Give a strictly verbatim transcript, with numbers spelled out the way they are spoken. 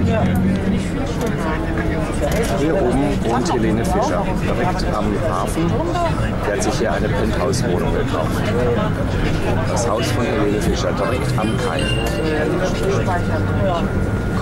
Hier oben wohnt Helene Fischer, direkt am Hafen. Die hat sich hier eine Penthouse-Wohnung gekauft. Das Haus von Helene Fischer, direkt am Kai.